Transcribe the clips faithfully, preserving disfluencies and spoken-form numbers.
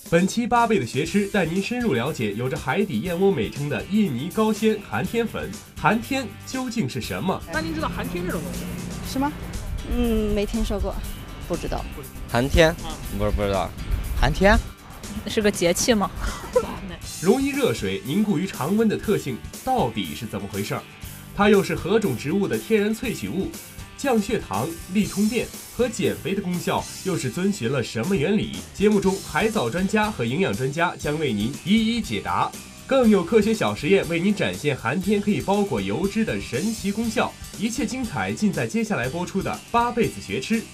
本期八倍的学吃带您深入了解有着海底燕窝美称的印尼高纤寒天粉。寒天究竟是什么？ 那您知道寒天这种东西是吗？嗯，没听说过，不知道。 寒天？不是不知道。 寒天是个节气吗？ 容易热水凝固于常温的特性到底是怎么回事？它又是何种植物的天然萃取物？降血糖、利通便和减肥的功效又是遵循了什么原理？节目中海藻专家和营养专家将为您一一解答，更有科学小实验为您展现寒天可以包裹油脂的神奇功效。一切精彩尽在接下来播出的八辈子学吃。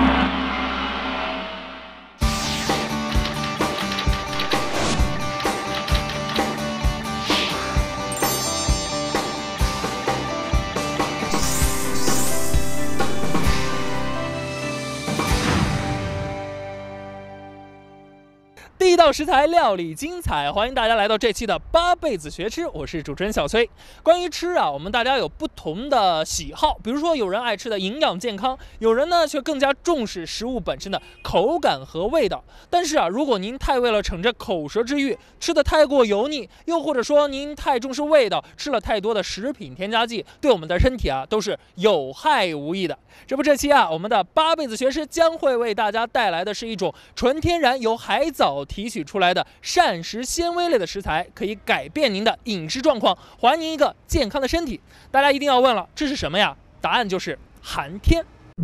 地道食材，料理精彩，欢迎大家来到这期的八辈子学吃，我是主持人小崔。关于吃啊，我们大家有不同的喜好，比如说有人爱吃的营养健康，有人呢却更加重视食物本身的口感和味道。但是啊，如果您太为了逞着口舌之欲，吃得太过油腻，又或者说您太重视味道，吃了太多的食品添加剂，对我们的身体啊都是有害无益的。这不，这期啊，我们的八辈子学吃将会为大家带来的是一种纯天然由海藻提取出来的膳食纤维类的食材，可以改变您的饮食状况，还您一个健康的身体。大家一定要问了，这是什么呀？答案就是寒天。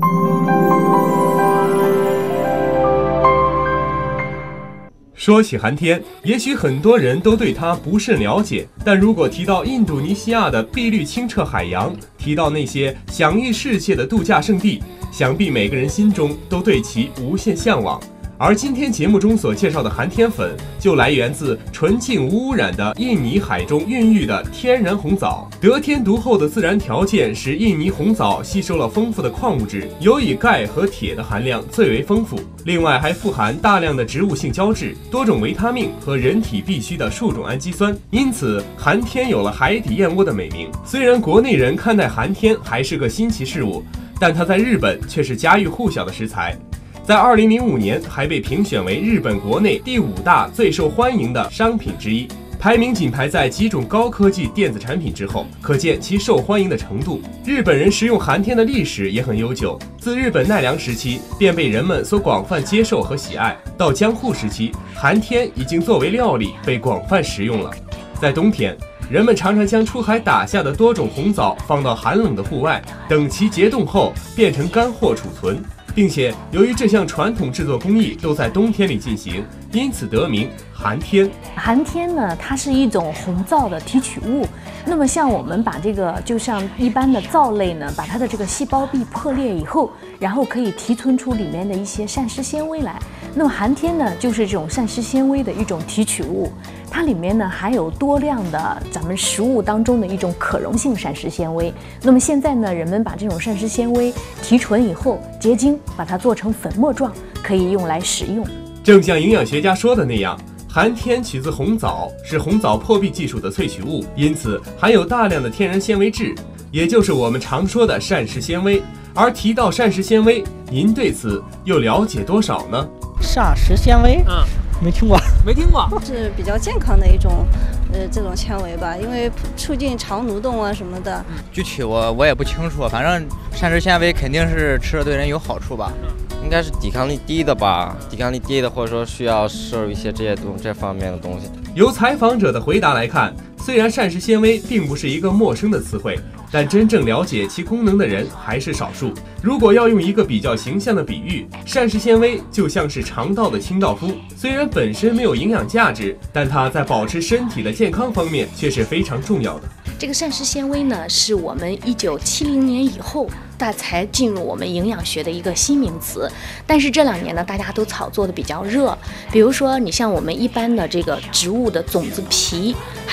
说起寒天，也许很多人都对它不甚了解，但如果提到印度尼西亚的碧绿清澈海洋，提到那些享誉世界的度假胜地，想必每个人心中都对其无限向往。而今天节目中所介绍的寒天粉，就来源自纯净无污染的印尼海中孕育的天然红枣。得天独厚的自然条件使印尼红枣吸收了丰富的矿物质，尤以钙和铁的含量最为丰富，另外还富含大量的植物性胶质、多种维他命和人体必需的数种氨基酸，因此寒天有了海底燕窝的美名。虽然国内人看待寒天还是个新奇事物，但它在日本却是家喻户晓的食材。在二零零五年还被评选为日本国内第五大最受欢迎的商品之一，排名仅排在几种高科技电子产品之后，可见其受欢迎的程度。日本人食用寒天的历史也很悠久，自日本奈良时期便被人们所广泛接受和喜爱，到江户时期，寒天已经作为料理被广泛食用了。在冬天，人们常常将出海打下的多种红枣放到寒冷的户外，等其结冻后变成干货储存，并且由于这项传统制作工艺都在冬天里进行，因此得名寒天。 寒天呢，它是一种红皂的提取物。那么像我们把这个，就像一般的皂类呢，把它的这个细胞壁破裂以后，然后可以提纯出里面的一些膳食纤维来。那么寒天呢，就是这种膳食纤维的一种提取物。它里面呢含有多量的咱们食物当中的一种可溶性膳食纤维。那么现在呢，人们把这种膳食纤维提纯以后结晶，把它做成粉末状，可以用来食用。 正像营养学家说的那样，寒天取自红枣，是红枣破壁技术的萃取物，因此含有大量的天然纤维质，也就是我们常说的膳食纤维。而提到膳食纤维，您对此又了解多少呢？ 膳食纤维，嗯。没听过， 没听过， 是比较健康的一种，呃，这种纤维吧，因为促进肠蠕动啊什么的。 具体我我也不清楚，反正膳食纤维肯定是吃了对人有好处吧，应该是抵抗力低的吧，抵抗力低的或者说需要摄入一些这些东这方面的东西。 由采访者的回答来看，虽然膳食纤维并不是一个陌生的词汇，但真正了解其功能的人还是少数。如果要用一个比较形象的比喻，膳食纤维就像是肠道的清道夫，虽然本身没有营养价值，但它在保持身体的健康方面却是非常重要的。 这个膳食纤维呢，是我们一九七零年以后大才进入我们营养学的一个新名词，但是这两年呢，大家都炒作的比较热。比如说，你像我们一般的这个植物的种子皮，还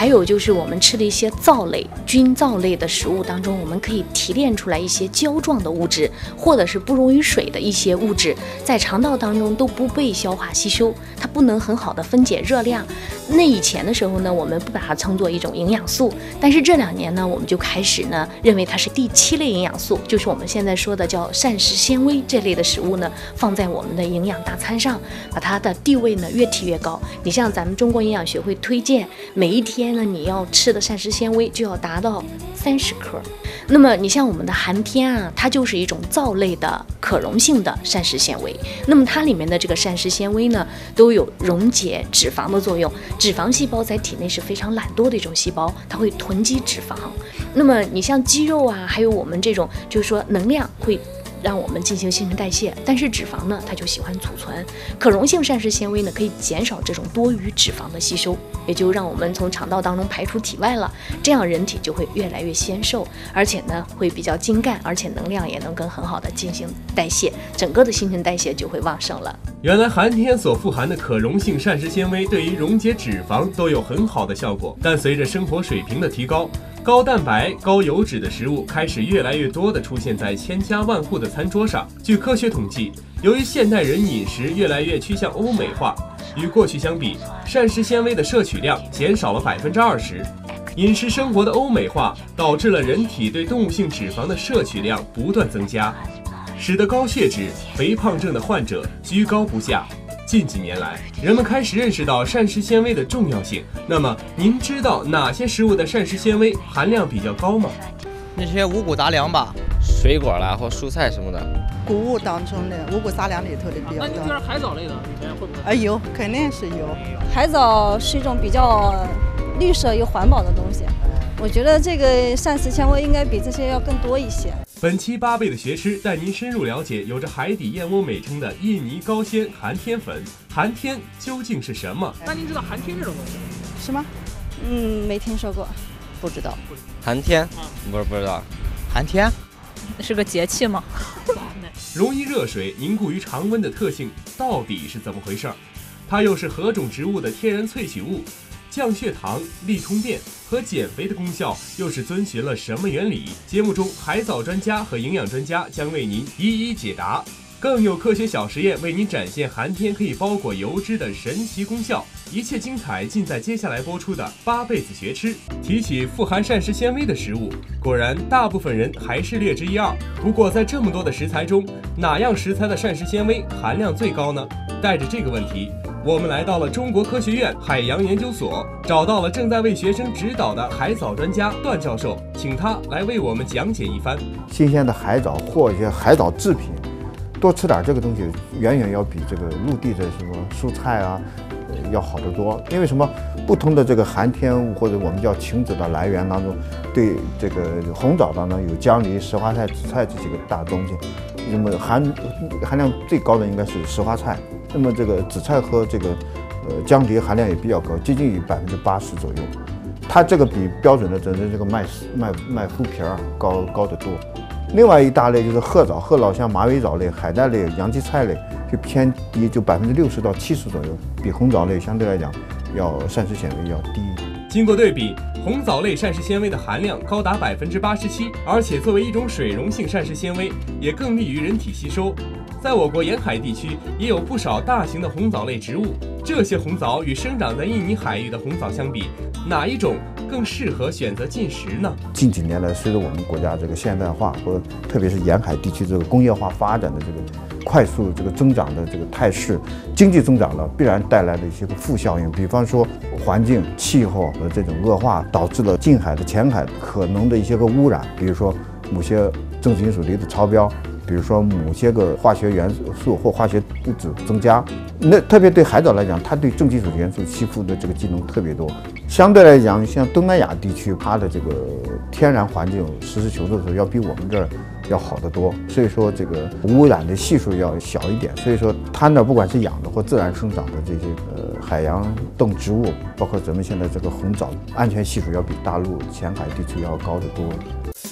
还有就是我们吃的一些皂类、菌皂类的食物当中，我们可以提炼出来一些胶状的物质，或者是不溶于水的一些物质，在肠道当中都不被消化吸收，它不能很好的分解热量。那以前的时候呢，我们不把它称作一种营养素，但是这两年呢，我们就开始呢认为它是第七类营养素，就是我们现在说的叫膳食纤维这类的食物呢，放在我们的营养大餐上，把它的地位呢越提越高。你像咱们中国营养学会推荐，每一天呢你要吃的膳食纤维就要达到三十克。那么你像我们的寒天啊，它就是一种皂类的可溶性的膳食纤维，那么它里面的这个膳食纤维呢，都有溶解脂肪的作用。脂肪细胞在体内是非常懒惰的一种细胞，它会囤积脂肪。那么你像肌肉啊，还有我们这种就是说能量会让我们进行新陈代谢，但是脂肪呢，它就喜欢储存。可溶性膳食纤维呢，可以减少这种多余脂肪的吸收，也就让我们从肠道当中排出体外了，这样人体就会越来越纤瘦，而且呢会比较精干，而且能量也能更很好的进行代谢，整个的新陈代谢就会旺盛了。 原来寒天所富含的可溶性膳食纤维对于溶解脂肪都有很好的效果，但随着生活水平的提高，高蛋白、高油脂的食物开始越来越多地出现在千家万户的餐桌上。据科学统计，由于现代人饮食越来越趋向欧美化，与过去相比，膳食纤维的摄取量减少了百分之二十。饮食生活的欧美化导致了人体对动物性脂肪的摄取量不断增加，使得高血脂、肥胖症的患者居高不下。近几年来，人们开始认识到膳食纤维的重要性。那么，您知道哪些食物的膳食纤维含量比较高吗？ 那些五谷杂粮吧， 水果啦或蔬菜什么的。 谷物当中的五谷杂粮里头的比较多。 那您觉得海藻类的里面会不会？ 哎，有，肯定是有。 海藻是一种比较绿色又环保的东西，我觉得这个膳食纤维应该比这些要更多一些。 本期八倍的学吃带您深入了解有着海底燕窝美称的印尼高纤寒天粉。寒天究竟是什么？ 那您知道寒天这种东西吗？ 是吗？嗯，没听说过， 不知道。 寒天？不是不知道。 寒天是个节气吗？ 容易热水凝固于常温的特性到底是怎么回事？它又是何种植物的天然萃取物？降血糖、利通便和减肥的功效又是遵循了什么原理？节目中，海藻专家和营养专家将为您一一解答，更有科学小实验为您展现寒天可以包裹油脂的神奇功效。一切精彩尽在接下来播出的八辈子学吃。提起富含膳食纤维的食物，果然大部分人还是略知一二。不过在这么多的食材中，哪样食材的膳食纤维含量最高呢？带着这个问题，我们来到了中国科学院海洋研究所，找到了正在为学生指导的海藻专家段教授，请他来为我们讲解一番。 新鲜的海藻或一些海藻制品，多吃点这个东西，远远要比这个陆地的什么蔬菜啊，呃、要好得多。因为什么？不同的这个寒天物或者我们叫晴子的来源当中，对这个红枣当中有姜梨、石花菜、紫菜这几个大东西。那么含含量最高的应该是石花菜。那么这个紫菜和这个呃姜梨含量也比较高，接近于百分之八十左右。它这个比标准的整整这个麦麦麦麸皮儿高高得多。另外一大类就是褐藻，褐藻像马尾藻类、海带类、洋荠菜类就偏低，就百分之六十到七十左右，比红藻类相对来讲要膳食纤维要低。 经过对比，红藻类膳食纤维的含量高达百分之八十七，而且作为一种水溶性膳食纤维，也更利于人体吸收。在我国沿海地区也有不少大型的红藻类植物，这些红藻与生长在印尼海域的红藻相比，哪一种更适合选择进食呢？ 近几年来，随着我们国家这个现代化和特别是沿海地区这个工业化发展的这个快速这个增长的这个态势，经济增长了必然带来的一些个负效应，比方说环境、气候的这种恶化，导致了近海的前海可能的一些个污染，比如说某些重金属离子超标。比如说某些个化学元素或化学物质增加，那特别对海藻来讲，它对重金属元素吸附的这个机能特别多。相对来讲，像东南亚地区，它的这个天然环境实事求是的时候，要比我们这儿要好得多。所以说，这个污染的系数要小一点。所以说，它那不管是养的或自然生长的这些呃海洋动植物，包括咱们现在这个红藻，安全系数要比大陆前海地区要高得多。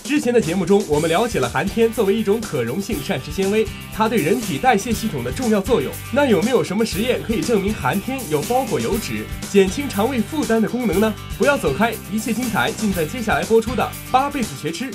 之前的节目中，我们了解了寒天作为一种可溶性膳食纤维，它对人体代谢系统的重要作用。那有没有什么实验可以证明寒天有包裹油脂、减轻肠胃负担的功能呢？不要走开，一切精彩尽在接下来播出的八辈子学吃。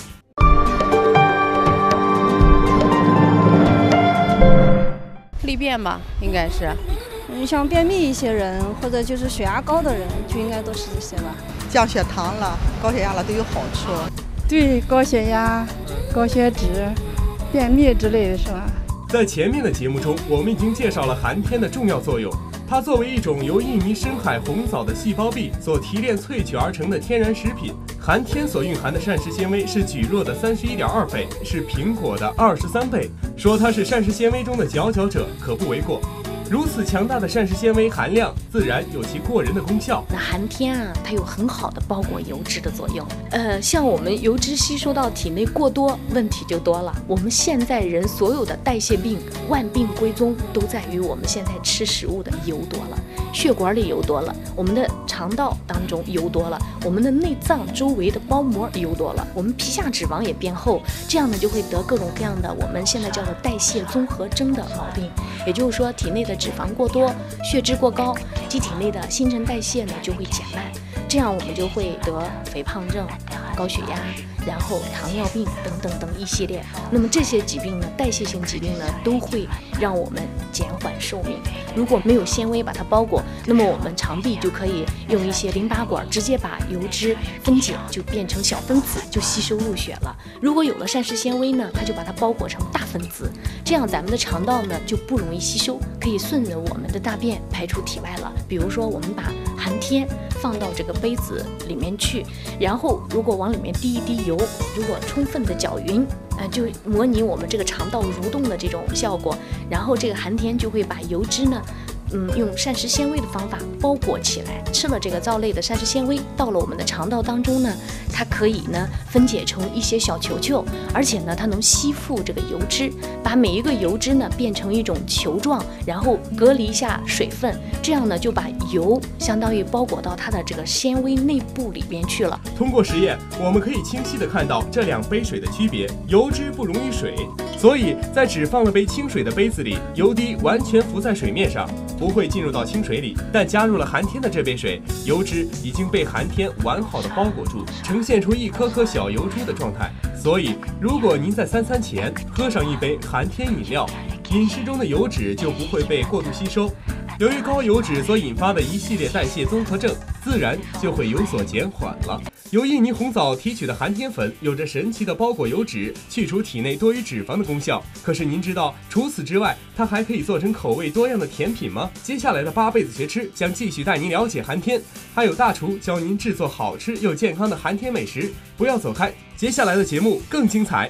利便吧，应该是。 你像便秘一些人，或者就是血压高的人，就应该都是这些吧。 降血糖了、高血压了都有好处。 对高血压、高血脂、便秘之类的是吧？ 在前面的节目中，我们已经介绍了寒天的重要作用。它作为一种由印尼深海红藻的细胞壁所提炼萃取而成的天然食品，寒天所蕴含的膳食纤维是蒟蒻的三十一点二倍，是苹果的二十三倍。说它是膳食纤维中的佼佼者，可不为过。如此强大的膳食纤维含量，自然有其过人的功效。 那寒天啊，它有很好的包裹油脂的作用。呃，像我们油脂吸收到体内过多，问题就多了。我们现在人所有的代谢病，万病归宗，都在于我们现在吃食物的油多了，血管里油多了，我们的肠道当中油多了，我们的内脏周围的包膜油多了，我们皮下脂肪也变厚，这样呢就会得各种各样的我们现在叫做代谢综合征的毛病。也就是说，体内的脂肪过多，血脂过高，机体内的新陈代谢呢就会减慢，这样我们就会得肥胖症、高血压，然后糖尿病等等等一系列。那么这些疾病呢，代谢性疾病呢，都会让我们减缓寿命。如果没有纤维把它包裹，那么我们肠壁就可以用一些淋巴管直接把油脂分解，就变成小分子，就吸收入血了。如果有了膳食纤维呢，它就把它包裹成大分子，这样咱们的肠道呢就不容易吸收，可以顺着我们的大便排出体外了。比如说，我们把寒天放到这个杯子里面去，然后如果往里面滴一滴油，如果充分的搅匀，呃，就模拟我们这个肠道蠕动的这种效果，然后这个寒天就会把油脂呢，嗯，用膳食纤维的方法包裹起来。吃了这个皂类的膳食纤维，到了我们的肠道当中呢，它可以呢分解成一些小球球，而且呢它能吸附这个油脂，把每一个油脂呢变成一种球状，然后隔离一下水分，这样呢就把油相当于包裹到它的这个纤维内部里边去了。 通过实验，我们可以清晰地看到这两杯水的区别。油脂不溶于水，所以在只放了杯清水的杯子里，油滴完全浮在水面上，不会进入到清水里。但加入了寒天的这杯水，油脂已经被寒天完好的包裹住，呈现出一颗颗小油珠的状态。所以，如果您在三餐前喝上一杯寒天饮料，饮食中的油脂就不会被过度吸收。由于高油脂所引发的一系列代谢综合症，自然就会有所减缓了。由印尼红枣提取的寒天粉有着神奇的包裹油脂、去除体内多余脂肪的功效。可是您知道，除此之外，它还可以做成口味多样的甜品吗？接下来的八辈子学吃将继续带您了解寒天，还有大厨教您制作好吃又健康的寒天美食。不要走开，接下来的节目更精彩。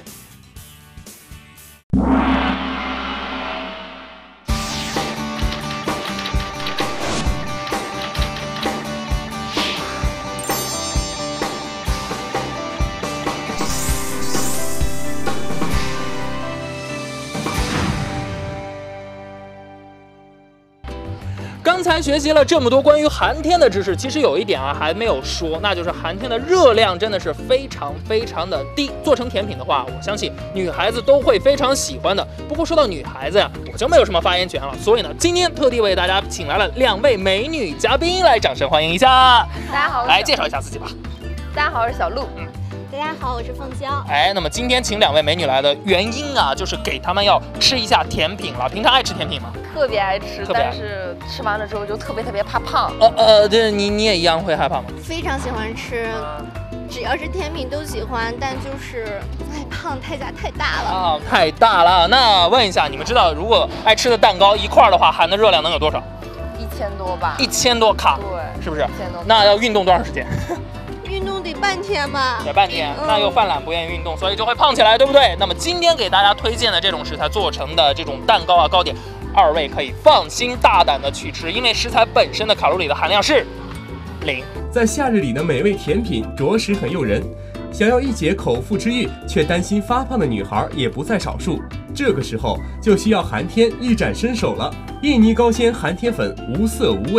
刚才学习了这么多关于寒天的知识，其实有一点啊还没有说，那就是寒天的热量真的是非常非常的低。做成甜品的话，我相信女孩子都会非常喜欢的。不过说到女孩子呀，我就没有什么发言权了。所以呢，今天特地为大家请来了两位美女嘉宾，来掌声欢迎一下。 大家好， 来介绍一下自己吧。 大家好，我是小鹿。 嗯。 大家好，我是凤娇。 哎，那么今天请两位美女来的原因啊，就是给她们要吃一下甜品了。平常爱吃甜品吗？ 特别爱吃， 特别爱但是吃完了之后就特别特别怕胖。 呃呃，对，你你也一样会害怕吗？ 非常喜欢吃，只要是甜品都喜欢，但就是哎胖太大太大了啊，太大了。那问一下，你们知道如果爱吃的蛋糕一块的话，含的热量能有多少？ 一千多吧。 一千多卡， 对， 是不是？ 一千多。 那要运动多长时间？ 运动得半天吧， 得半天，那又犯懒不愿意运动，所以就会胖起来，对不对？那么今天给大家推荐的这种食材做成的这种蛋糕啊、糕点，二位可以放心大胆的去吃，因为食材本身的卡路里的含量是零。 在夏日里的美味甜品着实很诱人，想要一解口腹之欲却担心发胖的女孩也不在少数。这个时候就需要寒天一展身手了。印尼高纤寒天粉无色无味，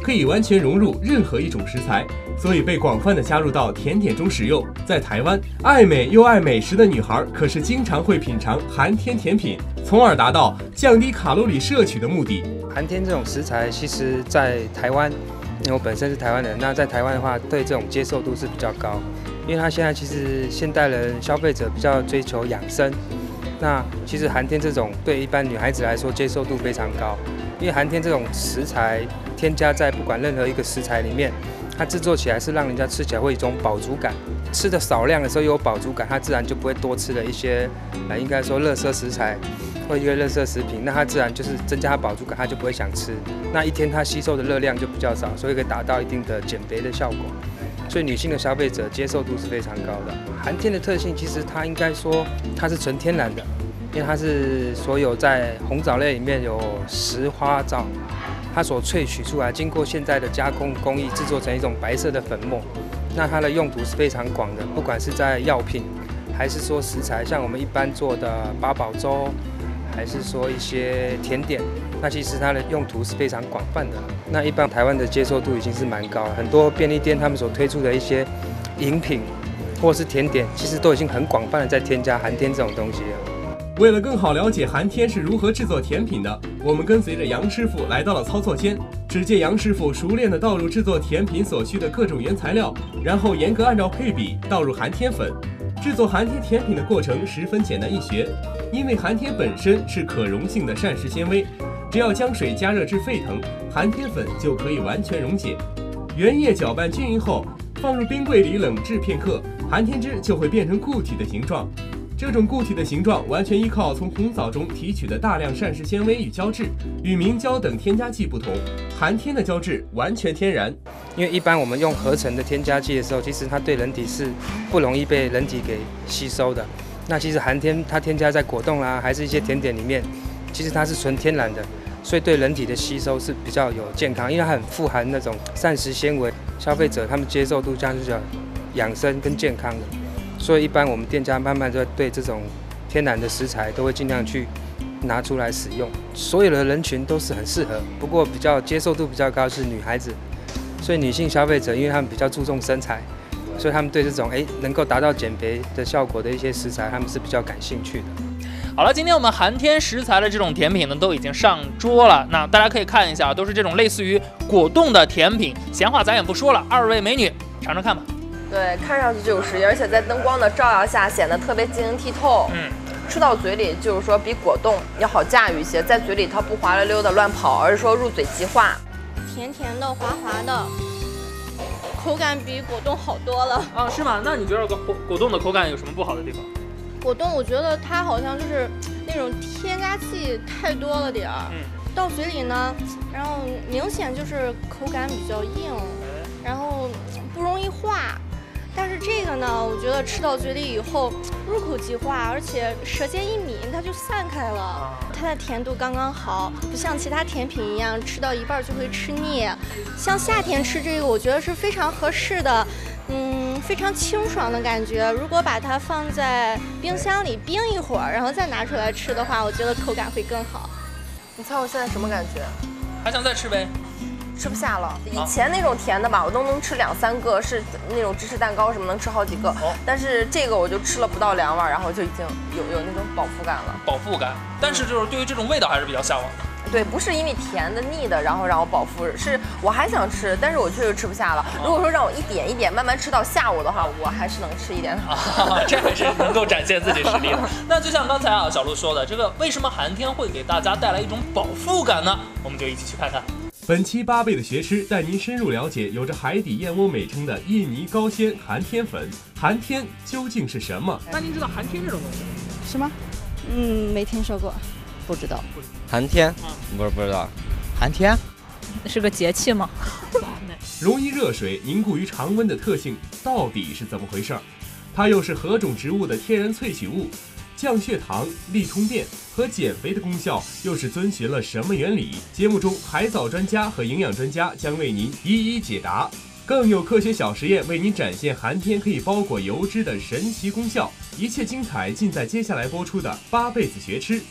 可以完全融入任何一种食材，所以被广泛的加入到甜点中使用。在台湾，爱美又爱美食的女孩可是经常会品尝寒天甜品，从而达到降低卡路里摄取的目的。 寒天这种食材，其实在台湾，因为我本身是台湾人，那在台湾的话，对这种接受度是比较高，因为它现在其实现代人消费者比较追求养生。那其实寒天这种对一般女孩子来说接受度非常高，因为寒天这种食材添加在不管任何一个食材里面，它制作起来是让人家吃起来会有一种饱足感。吃的少量的时候有饱足感，它自然就不会多吃了一些，呃，应该说垃圾食材或一个垃圾食品，那它自然就是增加它饱足感，它就不会想吃。那一天它吸收的热量就比较少，所以可以达到一定的减肥的效果。所以女性的消费者接受度是非常高的。寒天的特性其实它应该说它是纯天然的，因为它是所有在红枣类里面有石花皂，它所萃取出来，经过现在的加工工艺制作成一种白色的粉末。那它的用途是非常广的，不管是在药品，还是说食材，像我们一般做的八宝粥，还是说一些甜点，那其实它的用途是非常广泛的。那一般台湾的接受度已经是蛮高了，很多便利店他们所推出的一些饮品或是甜点，其实都已经很广泛的在添加寒天这种东西了。 为了更好了解寒天是如何制作甜品的，我们跟随着杨师傅来到了操作间。只见杨师傅熟练地倒入制作甜品所需的各种原材料，然后严格按照配比倒入寒天粉。制作寒天甜品的过程十分简单易学，因为寒天本身是可溶性的膳食纤维，只要将水加热至沸腾，寒天粉就可以完全溶解。原液搅拌均匀后，放入冰柜里冷制片刻，寒天汁就会变成固体的形状。这种固体的形状完全依靠从红枣中提取的大量膳食纤维与胶质，与明胶等添加剂不同，寒天的胶质完全天然。 因为一般我们用合成的添加剂的时候，其实它对人体是不容易被人体给吸收的。那其实寒天它添加在果冻啦，还是一些甜点里面，其实它是纯天然的，所以对人体的吸收是比较有健康，因为它很富含那种膳食纤维，消费者他们接受度这样是叫养生跟健康的。所以一般我们店家慢慢就对这种天然的食材都会尽量去拿出来使用，所有的人群都是很适合，不过比较接受度比较高是女孩子，所以女性消费者因为他们比较注重身材，所以他们对这种哎能够达到减肥的效果的一些食材，他们是比较感兴趣的。 好了，今天我们寒天食材的这种甜品呢都已经上桌了，那大家可以看一下，都是这种类似于果冻的甜品。闲话咱也不说了，二位美女尝尝看吧。 对，看上去就有食欲，而且在灯光的照耀下显得特别晶莹剔透。嗯，吃到嘴里就是说比果冻要好驾驭一些，在嘴里它不滑溜溜的乱跑，而是说入嘴即化， 甜甜的、滑滑的，口感比果冻好多了。 啊，是吗？那你觉得果果冻的口感有什么不好的地方？ 果冻我觉得它好像就是那种添加剂太多了点儿，嗯，到嘴里呢，然后明显就是口感比较硬，然后不容易化。但是这个呢，我觉得吃到嘴里以后入口即化，而且舌尖一抿它就散开了。它的甜度刚刚好，不像其他甜品一样吃到一半就会吃腻。像夏天吃这个，我觉得是非常合适的，嗯，非常清爽的感觉。如果把它放在冰箱里冰一会儿，然后再拿出来吃的话，我觉得口感会更好。 你猜我现在什么感觉？ 还想再吃呗？ 吃不下了。以前那种甜的吧，我都能吃两三个，是那种芝士蛋糕什么能吃好几个。哦、但是这个我就吃了不到两碗，然后就已经有有那种饱腹感了。 饱腹感，但是就是对于这种味道还是比较向往的。 对，不是因为甜的腻的，然后让我饱腹，是我还想吃，但是我确实吃不下了。如果说让我一点一点慢慢吃到下午的话，我还是能吃一点的。 啊，这还是能够展现自己实力的。那就像刚才啊小鹿说的，这个为什么寒天会给大家带来一种饱腹感呢？我们就一起去看看。 本期八倍的学吃带您深入了解有着海底燕窝美称的印尼高纤寒天粉。寒天究竟是什么？ 那您知道寒天这种东西是吗？嗯，没听说过， 不知道。 寒天？不是不知道。 寒天是个节气吗？ 容易热水凝固于常温的特性到底是怎么回事？它又是何种植物的天然萃取物？降血糖、利通便和减肥的功效又是遵循了什么原理？节目中，海藻专家和营养专家将为您一一解答，更有科学小实验为您展现寒天可以包裹油脂的神奇功效。一切精彩尽在接下来播出的八辈子学吃。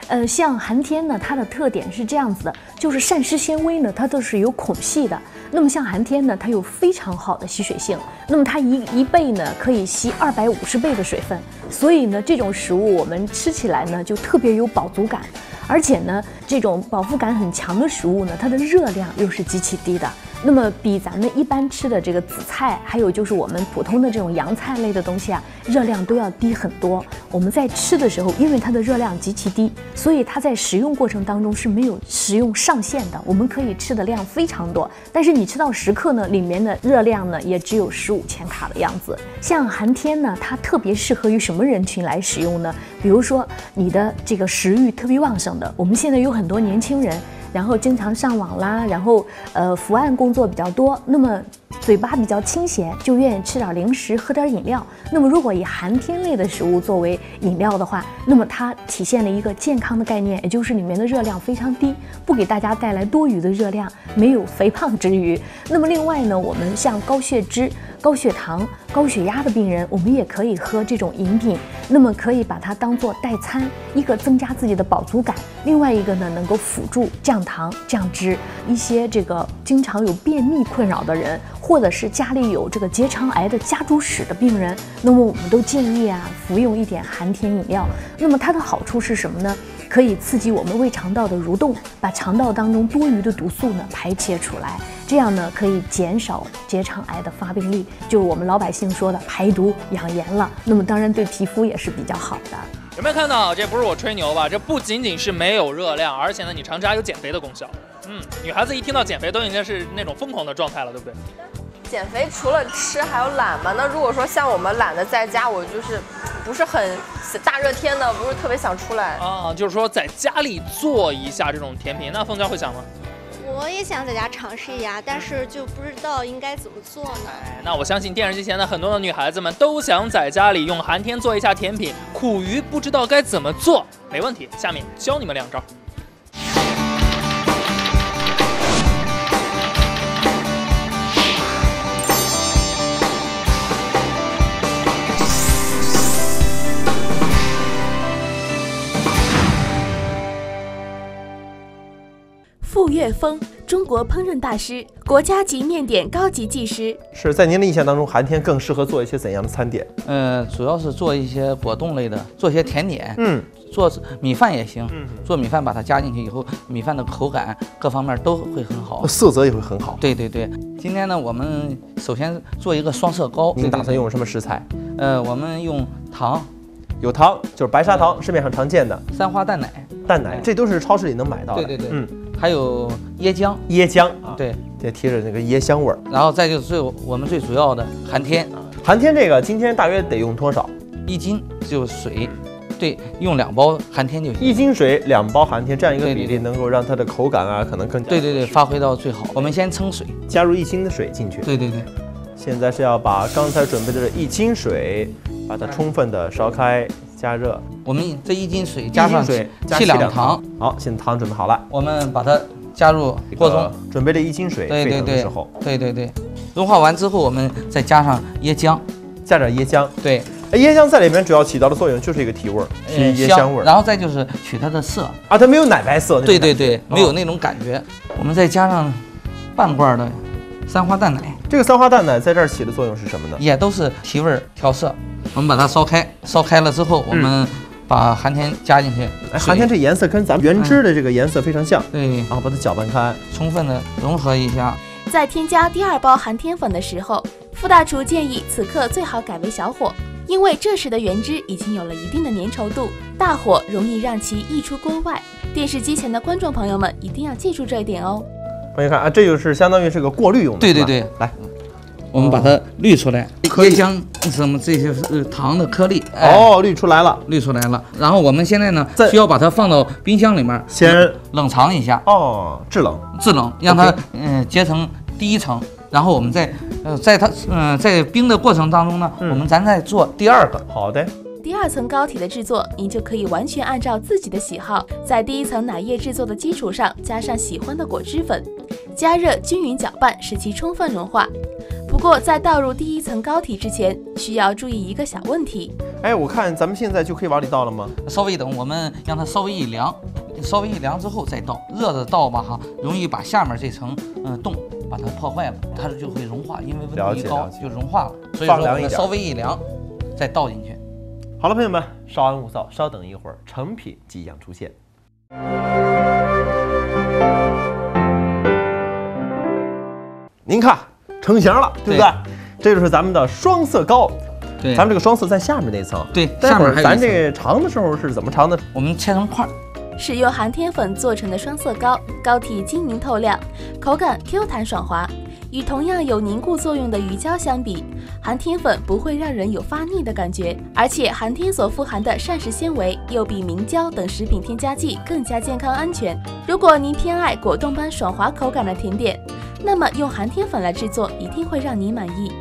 呃，像寒天呢，它的特点是这样子的，就是膳食纤维呢，它都是有孔隙的。那么像寒天呢，它有非常好的吸水性，那么它一一倍呢可以吸二百五十倍的水分，所以呢，这种食物我们吃起来呢就特别有饱足感，而且呢，这种饱腹感很强的食物呢，它的热量又是极其低的。那么比咱们一般吃的这个紫菜，还有就是我们普通的这种洋菜类的东西啊，热量都要低很多。我们在吃的时候，因为它的热量极其低，所以它在食用过程当中是没有食用上限的，我们可以吃的量非常多。但是你吃到十克呢，里面的热量呢也只有十五千卡的样子。像寒天呢，它特别适合于什么人群来使用呢？比如说你的这个食欲特别旺盛的，我们现在有很多年轻人。然后经常上网啦，然后呃伏案工作比较多，那么嘴巴比较清闲，就愿意吃点零食，喝点饮料。那么如果以寒天类的食物作为饮料的话，那么它体现了一个健康的概念，也就是里面的热量非常低，不给大家带来多余的热量，没有肥胖之余。那么另外呢，我们像高血脂、高血糖、高血压的病人，我们也可以喝这种饮品，那么可以把它当做代餐，一个增加自己的饱足感，另外一个呢能够辅助降糖、降脂。一些这个经常有便秘困扰的人，或者是家里有这个结肠癌的家族史的病人，那么我们都建议啊服用一点寒天饮料。那么它的好处是什么呢？可以刺激我们胃肠道的蠕动，把肠道当中多余的毒素呢排泄出来，这样呢可以减少结肠癌的发病率，就是我们老百姓说的排毒养颜了。那么当然对皮肤也是比较好的。 有没有看到？这不是我吹牛吧？这不仅仅是没有热量，而且呢，你尝吃还有减肥的功效。嗯，女孩子一听到减肥都应该是那种疯狂的状态了，对不对？ 减肥除了吃还有懒嘛？那如果说像我们懒得在家，我就是不是很大热天的，不是特别想出来啊，就是说在家里做一下这种甜品，那凤娇会想吗？ 我也想在家尝试一下，但是就不知道应该怎么做呢。 哎，那我相信电视机前的很多的女孩子们都想在家里用寒天做一下甜品，苦于不知道该怎么做。没问题，下面教你们两招。 傅岳峰，中国烹饪大师，国家级面点高级技师。 是在您的印象当中，寒天更适合做一些怎样的餐点？ 呃，主要是做一些果冻类的，做一些甜点。 嗯， 做米饭也行。嗯，做米饭把它加进去以后，米饭的口感各方面都会很好， 色泽也会很好。 对对对。今天呢，我们首先做一个双色糕。 您打算用什么食材？ 呃，我们用糖。 有糖，就是白砂糖，市面上常见的。 三花淡奶， 淡奶，这都是超市里能买到的。 对对对， 嗯， 还有椰浆， 椰浆啊， 对， 也贴着那个椰香味儿。 然后再就是最我们最主要的寒天， 寒天这个今天大约得用多少？ 一斤就水，对，用两包寒天就行。 一斤水两包寒天，这样一个比例能够让它的口感啊，可能更对对对发挥到最好。我们先称水， 加入一斤的水进去。 对对对， 现在是要把刚才准备的一斤水，把它充分的烧开。加热， 我们这一斤水加上水七两糖。 好，现在糖准备好了， 我们把它加入锅中， 准备了一斤水， 对对对， 沸腾的时候， 对对对，融化完之后，我们再加上椰浆， 加点椰浆， 对， 椰浆在里面主要起到的作用就是一个提味儿，是椰香味儿， 然后再就是取它的色啊，它没有奶白色， 对对对，没有那种感觉。我们再加上半罐的三花淡奶， 这个三花淡奶在这儿起的作用是什么呢？ 也都是提味儿调色。我们把它烧开，烧开了之后，我们把寒天加进去。 哎，寒天这颜色跟咱们原汁的这个颜色非常像。 对， 然后把它搅拌开， 充分的融合一下。 在添加第二包寒天粉的时候，傅大厨建议此刻最好改为小火，因为这时的原汁已经有了一定的粘稠度，大火容易让其溢出锅外。电视机前的观众朋友们一定要记住这一点哦。 朋友看啊，这就是相当于是个过滤用的。 对对对， 来。 我们把它滤出来，椰浆什么这些是糖的颗粒， 哦，滤出来了， 滤出来了。然后我们现在呢，需要把它放到冰箱里面， 先冷藏一下。 哦，制冷， 制冷，让它嗯结成第一层。然后我们在呃在它嗯在冰的过程当中呢，我们咱再做第二个。 好的。 第二层糕体的制作，您就可以完全按照自己的喜好，在第一层奶液制作的基础上，加上喜欢的果汁粉，加热均匀搅拌，使其充分融化。不过在倒入第一层糕体之前，需要注意一个小问题。 哎，我看咱们现在就可以往里倒了吗？ 稍微等，我们让它稍微一凉，稍微一凉之后再倒。热的倒吧哈，容易把下面这层嗯冻把它破坏了，它就会融化，因为温度一高就融化了。所以说我们稍微一凉再倒进去。 好了，朋友们，稍安勿躁，稍等一会儿，成品即将出现。您看，成型了，对不对？这就是咱们的双色糕。 对， 咱们这个双色在下面那层。 对， 待会儿咱下面还有一层这尝的时候是怎么尝的？ 我们切成块。 使用寒天粉做成的双色糕，糕体晶莹透亮，口感 Q 弹爽滑。与同样有凝固作用的鱼胶相比，寒天粉不会让人有发腻的感觉，而且寒天所富含的膳食纤维又比明胶等食品添加剂更加健康安全。如果您偏爱果冻般爽滑口感的甜点，那么用寒天粉来制作一定会让你满意。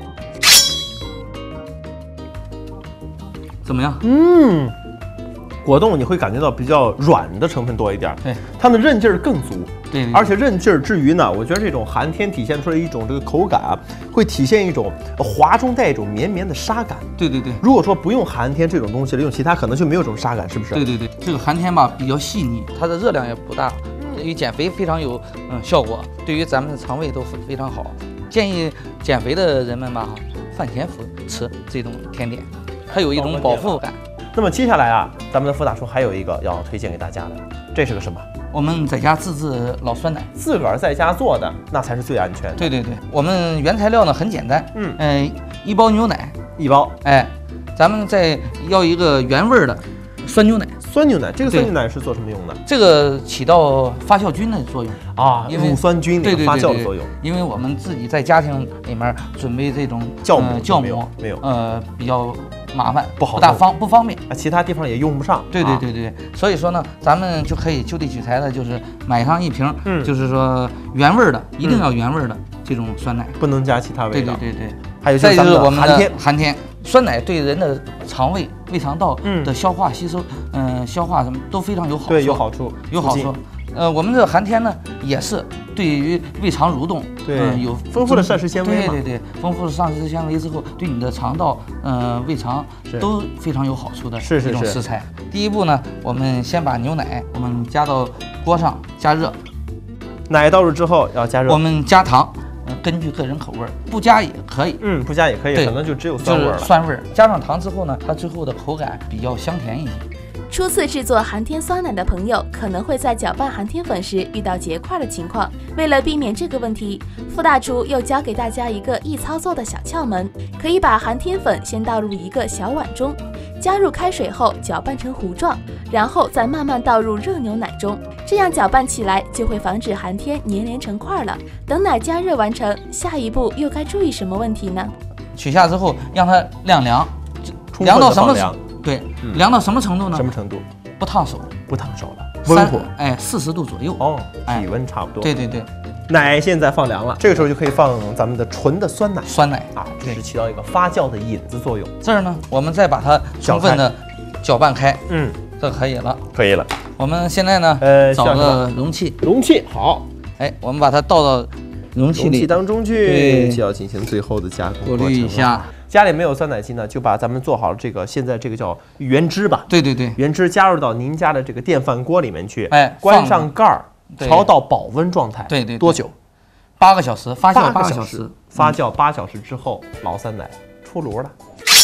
怎么样？ 嗯，果冻你会感觉到比较软的成分多一点， 对， 它的韧劲儿更足。 对， 而且韧劲儿之余呢，我觉得这种寒天体现出来一种这个口感啊，会体现一种滑中带一种绵绵的沙感。 对对对， 如果说不用寒天这种东西了，用其他可能就没有这种沙感，是不是？ 对对对，这个寒天吧比较细腻，它的热量也不大，对于减肥非常有嗯效果，对于咱们的肠胃都非常好。建议减肥的人们吧，饭前服吃这种甜点，它有一种饱腹感。 那么接下来啊，咱们的傅大厨还有一个要推荐给大家的，这是个什么？ 我们在家自制老酸奶， 自个儿在家做的，那才是最安全的。 对对对，我们原材料呢很简单， 嗯嗯、呃，一包牛奶， 一包， 哎，咱们再要一个原味的酸牛奶。 酸牛奶，这个酸牛奶是做什么用的？ 这个起到发酵菌的作用啊，乳酸菌那个发酵的作用。 因为我们自己在家庭里面准备这种酵母， 酵母没有， 呃，比较麻烦， 不好， 不大方不方便啊，其他地方也用不上。 对对对对，所以说呢，咱们就可以就地取材的，就是买上一瓶， 嗯， 就是说原味的，一定要原味的这种酸奶， 不能加其他味道。 对对对对， 还有就是咱们的寒天， 寒天。酸奶对人的肠胃、胃肠道的消化吸收，嗯、呃，消化什么都非常有好处。 对，有好处， 有好处。呃，我们这个寒天呢，也是对于胃肠蠕动， 对， 嗯、呃，有丰富的膳食纤维嘛。对对对，丰富的膳食纤维之后，对你的肠道、呃胃肠都非常有好处的一种食材。第一步呢，我们先把牛奶我们加到锅上加热， 奶倒入之后要加热， 我们加糖。根据个人口味，不加也可以。 嗯，不加也可以，可能就只有酸味了。 酸味，加上糖之后呢，它最后的口感比较香甜一些。 初次制作寒天酸奶的朋友，可能会在搅拌寒天粉时遇到结块的情况。为了避免这个问题，傅大厨又教给大家一个易操作的小窍门：可以把寒天粉先倒入一个小碗中，加入开水后搅拌成糊状，然后再慢慢倒入热牛奶中，这样搅拌起来就会防止寒天粘连成块了。等奶加热完成，下一步又该注意什么问题呢？ 取下之后让它晾凉，凉到什么程度？对，嗯、凉到什么程度呢？ 什么程度？ 不烫手， 不烫手了，温火， 哎，四十度左右。 哦，体温差不多。 对对对。 奶现在放凉了，这个时候就可以放咱们的纯的酸奶。 酸奶啊，这是起到一个发酵的引子作用。 这儿呢，我们再把它充分的搅拌开。 嗯， 这可以了， 可以了。 我们现在呢， 呃， 找个容器， 容器好。 哎，我们把它倒到容器里， 容器当中去，就要进行最后的加工， 过滤一下。 家里没有酸奶机呢，就把咱们做好了这个，现在这个叫原汁吧。 对对对， 原汁加入到您家的这个电饭锅里面去， 哎， 关上盖儿，调到保温状态。 对对， 多久？ 八个小时，发酵八个小时， 发酵八小时之后，老酸奶出炉了。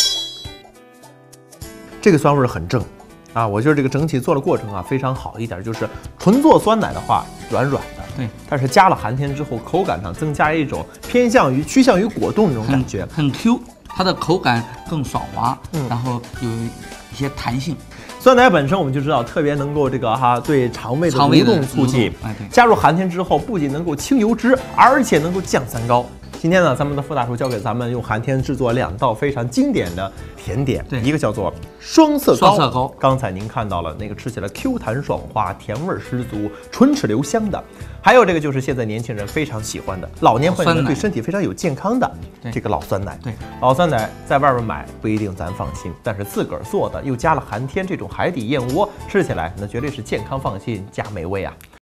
这个酸味很正啊，我觉得这个整体做的过程啊非常好一点，就是纯做酸奶的话软软的， 对， 但是加了寒天之后，口感上增加一种偏向于趋向于果冻那种感觉， 很 Q。它的口感更爽滑，嗯，然后有一些弹性。 酸奶本身我们就知道特别能够这个哈对肠胃的蠕动促进， 哎对， 加入寒天之后，不仅能够清油脂，而且能够降三高。今天呢，咱们的傅大厨教给咱们用寒天制作两道非常经典的甜点， 对， 一个叫做双色糕。 双色糕， 刚才您看到了那个吃起来 Q 弹爽滑，甜味十足，唇齿留香的。还有这个就是现在年轻人非常喜欢的，老年朋友们对身体非常有健康的这个老酸奶。 对， 老酸奶在外面买不一定咱放心，但是自个儿做的又加了寒天这种海底燕窝，吃起来那绝对是健康放心加美味啊。